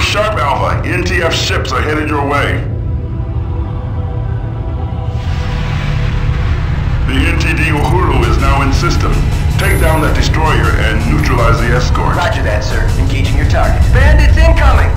sharp, Alpha. NTF ships are headed your way. The NTD Uhuru is now in system. Take down that destroyer and neutralize the escort. Roger that, sir. Engaging your target. Bandits incoming!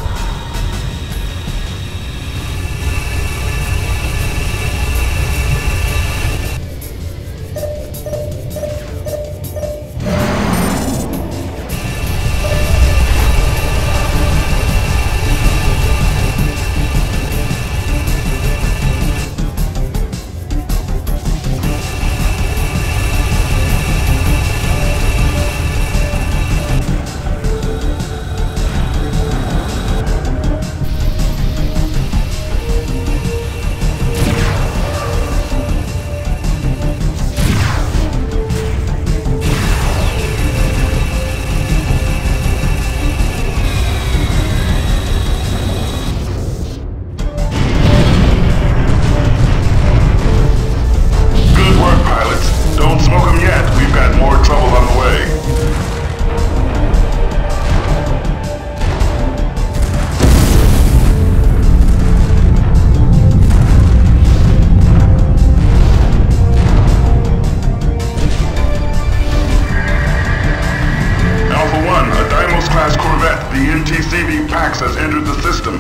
The NTCV Pax has entered the system.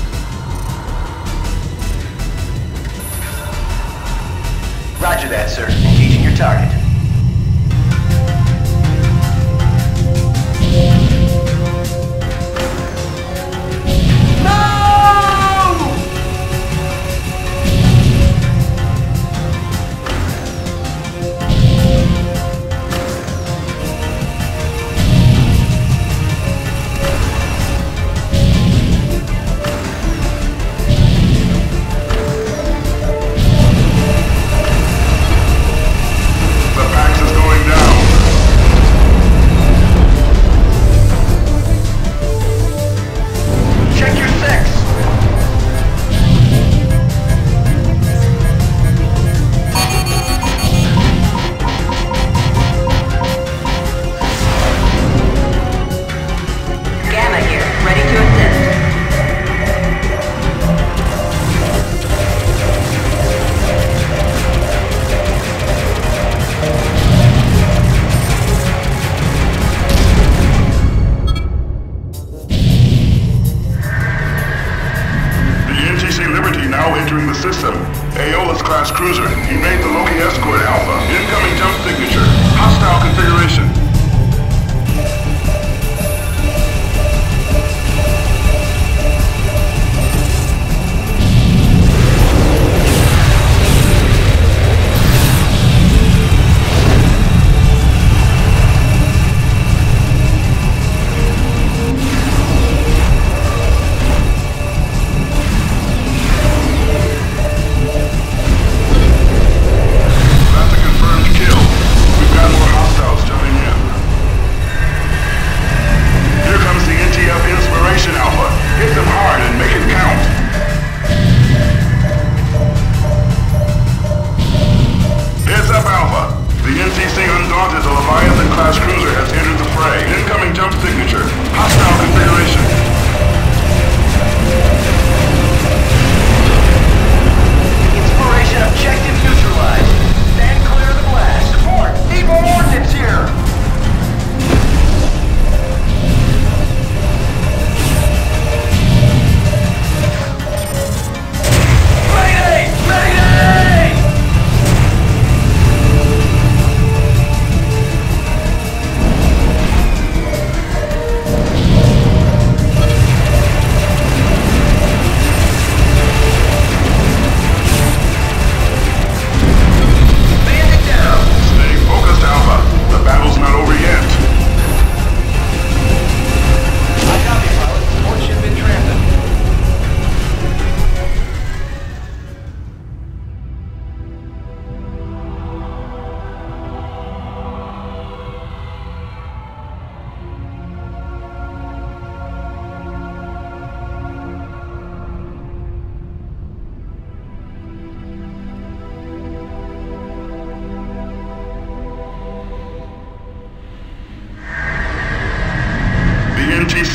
Roger that, sir. Engaging your target. Now entering the system. Aeolus-class cruiser. Evade the Loki escort, Alpha. Incoming jump signature. Hostile configuration. That's a confirmed kill. We've got more hostiles jumping in.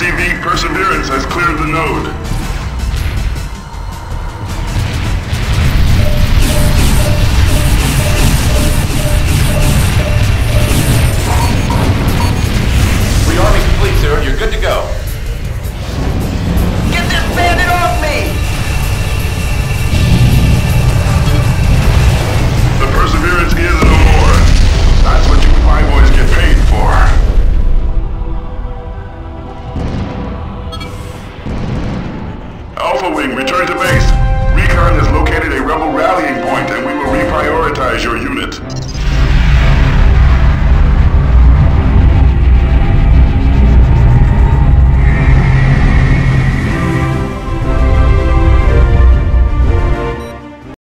PV Perseverance has cleared the node. Rearming complete, sir. You're good to go. Get this bandit off me! The Perseverance is no more. That's what you Flyboys get paid for. Alpha Wing, return to base. Recon has located a rebel rallying point and we will reprioritize your unit.